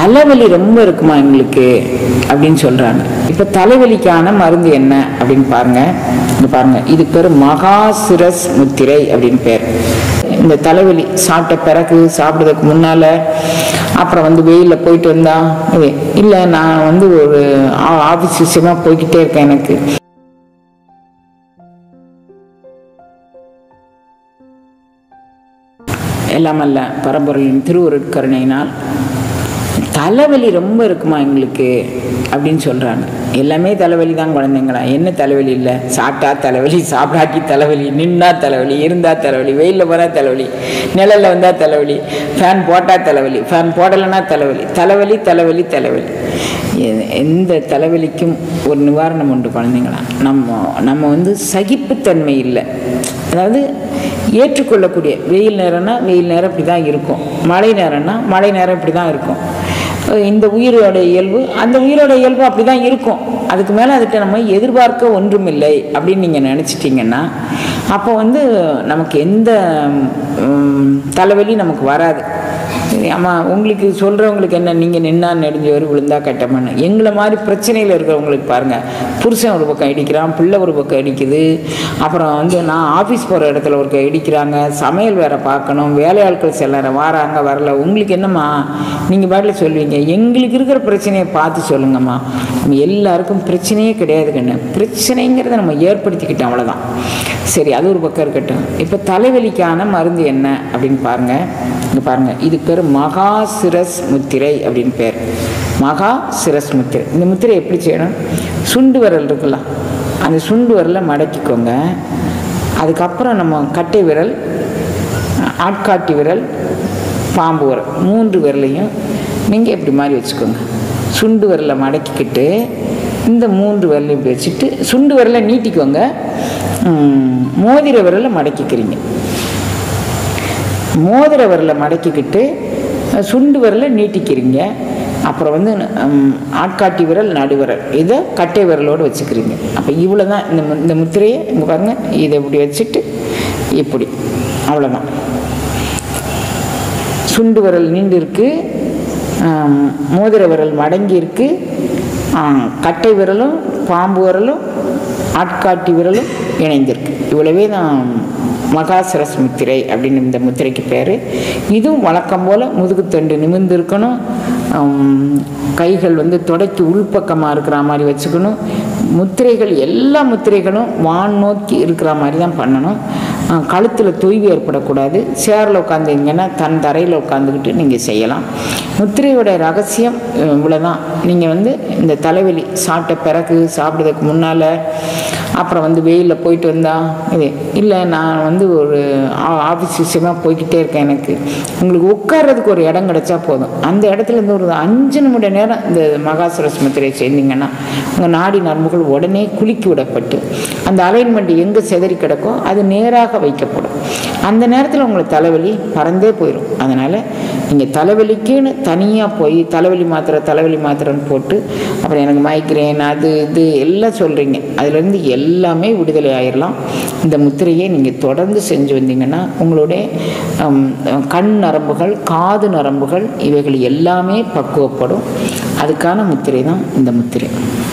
தலைவலி ரொம்ப இருக்குமா எங்களுக்கு அப்படின்னு சொல்றாங்க. இப்ப தலைவலிக்கான மருந்து என்ன அப்படின்னு பாருங்க. பாருங்க, இது பேர் மகாசிரஸ் முத்திரை அப்படின்னு பேர். இந்த தலைவலி சாப்பிட்ட பிறகு, சாப்பிட்றதுக்கு முன்னால, அப்புறம் வெயிலில் போயிட்டு வந்தா, இல்லை நான் ஒரு ஆஃபீஸ் விஷயமா போய்கிட்டே இருக்கேன், எனக்கு எல்லாமல்ல பரம்பொருளின் திருவருட்கருணையினால் தலைவலி ரொம்ப இருக்குமா எங்களுக்கு அப்படின்னு சொல்கிறாங்க. எல்லாமே தலைவலி தான் குழந்தைங்களா. என்ன தலைவலி இல்லை? சாப்பிட்டா தலைவலி, சாப்பிடாட்டி தலைவலி, நின்னா தலைவலி, இருந்தால் தலைவலி, வெயிலில் போனால் தலைவலி, நிழலில் வந்தால் தலைவலி, ஃபேன் போட்டால் தலைவலி, ஃபேன் போடலைன்னா தலைவலி, தலைவலி தலைவலி தலைவலி. எந்த தலைவலிக்கும் ஒரு நிவாரணம் உண்டு குழந்தைங்களா. நம்ம சகிப்புத்தன்மை இல்லை. அதாவது ஏற்றுக்கொள்ளக்கூடிய, வெயில் நேரம்னா வெயில் நேரம் இப்படி தான் இருக்கும், மழை நேரம்னா மழை நேரம் இப்படி தான் இருக்கும். இந்த உயிரோட இயல்பு அந்த உயிரோட இயல்பு அப்படி தான் இருக்கும். அதுக்கு மேலே அதுகிட்ட நம்ம எதிர்பார்க்க ஒன்றுமில்லை அப்படின்னு நீங்கள் நினச்சிட்டிங்கன்னா அப்போ நமக்கு எந்த தலைவலி நமக்கு வராது. ஆமாம், உங்களுக்கு சொல்கிறவங்களுக்கு என்ன, நீங்கள் நின்னா நெடுஞ்சவர் விழுந்தா கட்டமண்ணு. எங்களை மாதிரி பிரச்சனையில் இருக்கிறவங்களுக்கு பாருங்கள், புருஷன் ஒரு பக்கம் இடிக்கிறான், பிள்ளை ஒரு பக்கம் இடிக்குது, அப்புறம் நான் ஆஃபீஸ் போகிற இடத்துல ஒரு இடிக்கிறாங்க, சமையல் வேறு பார்க்கணும், வேலையாட்கள் சிலர் வராங்க வரல. உங்களுக்கு என்னம்மா, நீங்கள் பாட்டில் சொல்லுவீங்க. எங்களுக்கு இருக்கிற பிரச்சனையை பார்த்து சொல்லுங்கம்மா. நம்ம எல்லாருக்கும் பிரச்சனையே கிடையாது கண்ணு. பிரச்சனைங்கிறத நம்ம ஏற்படுத்திக்கிட்டோம், அவ்வளோதான். சரி, அது ஒரு பக்கம் இருக்கட்டும். இப்போ தலைவலிக்கான மருந்து என்ன அப்படின்னு பாருங்கள். இங்கே பாருங்கள், இது பேர் மகாசிரஸ் முத்திரை அப்படின்னு பேர். மகாசிரஸ் முத்திரை. இந்த முத்திரை எப்படி செய்யணும்? சுண்டு விரல் இருக்குல்ல, அந்த சுண்டு விரலை மடக்கிக்கோங்க. அதுக்கப்புறம் நம்ம கட்டை விரல், ஆட்காட்டி விரல், பாம்பு விரல், 3 விரலையும் நீங்கள் இப்படி மாதிரி வச்சுக்கோங்க. சுண்டு விரலை மடக்கிக்கிட்டு இந்த 3 விரலையும் இப்படி வச்சுட்டு சுண்டு விரலை நீட்டிக்கோங்க. மோதிர விரலை மடக்கிக்கிறீங்க. மோதிர விரலை மடக்கிக்கிட்டு சுண்டு விரலை நீட்டிக்கிறீங்க. அப்புறம் ஆட்காட்டி விரல், நடுவிரல், இதை கட்டை விரலோடு வச்சுக்கிறீங்க. அப்போ இவ்வளோ தான் இந்த முத்திரையை. இங்கே பாருங்கள், இதை இப்படி வச்சுட்டு இப்படி, அவ்வளோதான். சுண்டு விரல் நீண்டு இருக்கு, மோதிர விரல் மடங்கி இருக்கு, கட்டை விரலும் பாம்பு விரலும் ஆட்காட்டி விரலும் இணைந்திருக்கு. இவ்வளவே தான் மகாசிரஸ் முத்திரை அப்படின்னு இந்த முத்திரைக்கு பேர். இதுவும் வழக்கம் போல் முதுகுத்தண்டு நிமிர்ந்து இருக்கணும். கைகள் தொடைக்கு உள்பக்கமாக இருக்கிற மாதிரி வச்சுக்கணும். முத்திரைகள், எல்லா முத்திரைகளும் வான் நோக்கி இருக்கிற மாதிரி தான் பண்ணணும். கழுத்தில் தொய்வு ஏற்படக்கூடாது. சேரில் உட்காந்துங்கன்னா தன் தரையில் உட்காந்துக்கிட்டு நீங்கள் செய்யலாம். முத்திரையோட ரகசியம் இவ்வளோதான். நீங்கள் இந்த தலைவலி சாப்பிட்ட பிறகு, சாப்பிட்றதுக்கு முன்னால், அப்புறம் வெயிலில் போயிட்டு வந்தால், இல்லை நான் ஒரு ஆஃபீஸ் விஷயமா போய்கிட்டே இருக்கேன், எனக்கு உங்களுக்கு உட்கார்றதுக்கு ஒரு இடம் கிடச்சா போதும். அந்த இடத்துல ஒரு 5 நிமிட நேரம் இந்த மகாசிரஸ் முத்திரையை செய்தீங்கன்னா உங்கள் நாடி நரம்புகள் உடனே குலுக்கி விடப்பட்டு அந்த அலைன்மெண்ட் எங்கே செதறி கிடக்கோ அது நேராக வைக்கப்படும். அந்த நேரத்தில் உங்களுக்கு தலைவலி பறந்தே போயிடும். அதனால் நீங்கள் தலைவலிக்குன்னு தனியாக போய் தலைவலி மாத்திரைன்னு போட்டு அப்புறம் எனக்கு மைக்ரேன் அது இது எல்லாம் சொல்கிறீங்க. அதுலேருந்து எல்லாமே விடுதலை ஆயிடலாம். இந்த முத்திரையை நீங்கள் தொடர்ந்து செஞ்சு வந்தீங்கன்னா உங்களுடைய கண் நரம்புகள், காது நரம்புகள், இவைகள் எல்லாமே பக்குவப்படும். அதுக்கான முத்திரை தான் இந்த முத்திரை.